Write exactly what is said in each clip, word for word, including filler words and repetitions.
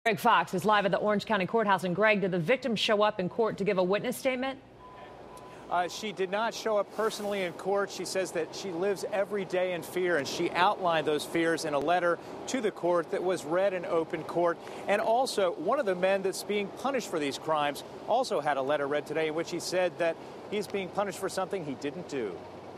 Greg Fox is live at the Orange County Courthouse. And Greg, did the victim show up in court to give a witness statement? Uh, she did not show up personally in court. She says that she lives every day in fear, and she outlined those fears in a letter to the court that was read in open court. And also, one of the men that's being punished for these crimes also had a letter read today in which he said that he's being punished for something he didn't do.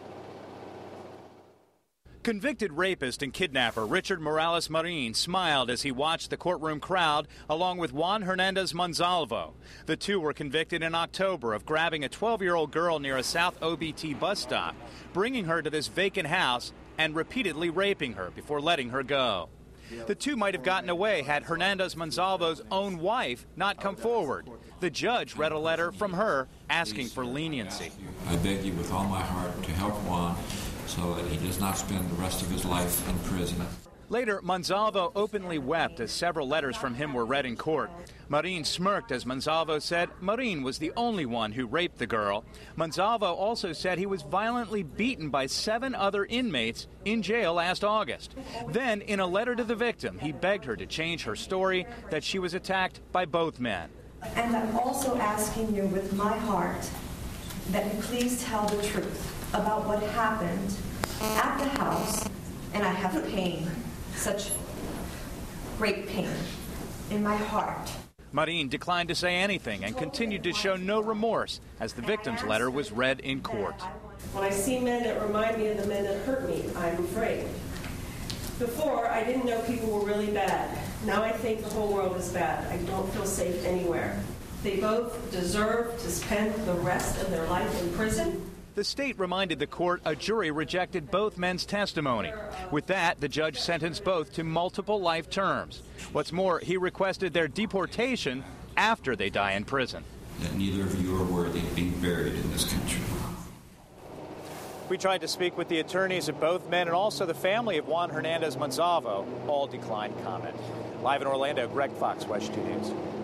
Convicted rapist and kidnapper Richard Morales Marin smiled as he watched the courtroom crowd along with Juan Hernandez Monsalvo. The two were convicted in October of grabbing a twelve-year-old girl near a South O B T bus stop, bringing her to this vacant house and repeatedly raping her before letting her go. The two might have gotten away had Hernandez Monsalvo's own wife not come forward. The judge read a letter from her asking for leniency. I beg you with all my heart to help Juan so that he does not spend the rest of his life in prison. Later, Monsalvo openly wept as several letters from him were read in court. Marin smirked as Monsalvo said Marin was the only one who raped the girl. Monsalvo also said he was violently beaten by seven other inmates in jail last August. Then, in a letter to the victim, he begged her to change her story that she was attacked by both men. And I'm also asking you with my heart that you please tell the truth about what happened at the house, and I have pain, such great pain in my heart. Marin declined to say anything and continued to show no remorse as the victim's letter was read in court. When I see men that remind me of the men that hurt me, I'm afraid. Before, I didn't know people were really bad. Now I think the whole world is bad. I don't feel safe anywhere. They both deserve to spend the rest of their life in prison. The state reminded the court a jury rejected both men's testimony. With that, the judge sentenced both to multiple life terms. What's more, he requested their deportation after they die in prison. That neither of you are worthy of being buried in this country. We tried to speak with the attorneys of both men and also the family of Juan Hernandez Monsalvo. All declined comment. Live in Orlando, Greg Fox, WESH two News.